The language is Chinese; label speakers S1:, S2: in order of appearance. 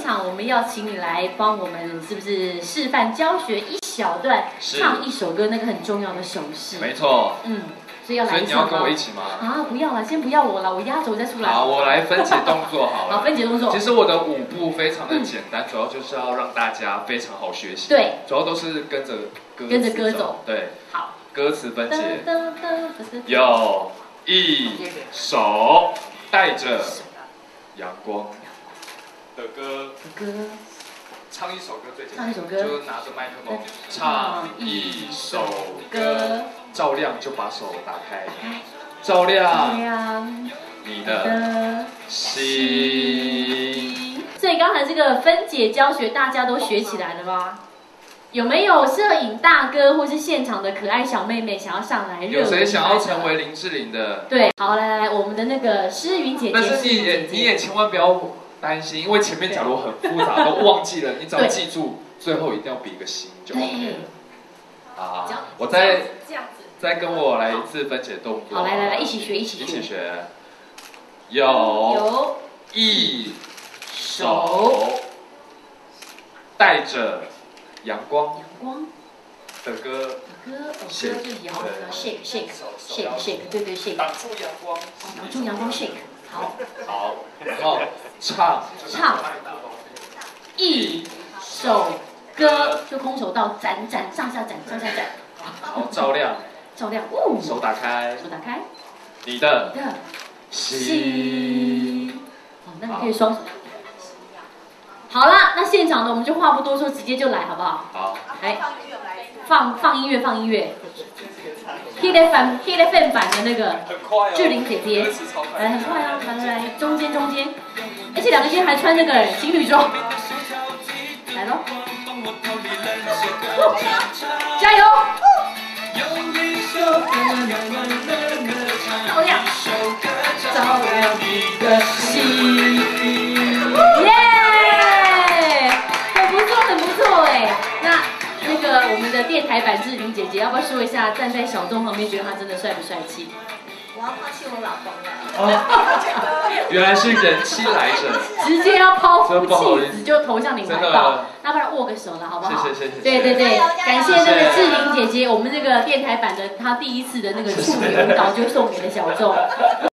S1: 场我们要请你来帮我们，是不是示范教学一小段，唱一首歌，那个很重要的手势。
S2: 没错。
S1: 所以要来一唱吗？
S2: 所以你要跟我一起吗？
S1: 啊，不要了，先不要我了，我压轴再出来。
S2: 好，我来分解动作好了。
S1: 好，分解动作。
S2: 其实我的舞步非常的简单，主要就是要让大家非常好学习。
S1: 对，
S2: 主要都是跟着歌走。对，
S1: 好，
S2: 歌词分解。有一首带着阳光的歌。唱一首歌最简单，就拿着麦克风唱一首歌，照亮就把手打开，照亮你的心。
S1: 所以刚才这个分解教学大家都学起来了吗？有没有摄影大哥或是现场的可爱小妹妹想要上来热舞？
S2: 有谁想要成为林志玲的？
S1: 对，好，来，我们的那个诗云姐姐。
S2: 但是你也千万不要担心，因为前面假如很复杂都忘记了，你只要记住最后一定要比一个心就 OK 了。啊，我再跟我来一次分解动作。
S1: 好，来，一起学。
S2: 有一首带着阳光的歌
S1: ，shake， 对 shake，
S2: 挡住阳光，
S1: shake， 好，
S2: 然后唱一首歌，就空手道展上下展，然后照亮，手打开，你的心。
S1: 好，那你可以双手。好了，那现场呢，我们就话不多说，直接就来，好不好？
S2: 好。
S1: 来，放音乐。Hit FM 版的那个志玲姐姐，来很快啊，来，中间，而且两个今天还穿那个情侣装，来喽，加油！照亮你的心，耶！很不错哎。那个我们的电台版志玲姐姐，要不要说一下站在小钟旁边，觉得她真的帅不帅气？
S3: 我要抛弃我老公了。
S2: 原来是人妻来着，
S1: 直接要抛夫弃子就投向你怀抱，那不然握个手了好不好？
S2: 谢谢。
S1: 对，感谢那个志玲姐姐，我们这个电台版的她第一次的那个处女舞蹈就送给了小钟。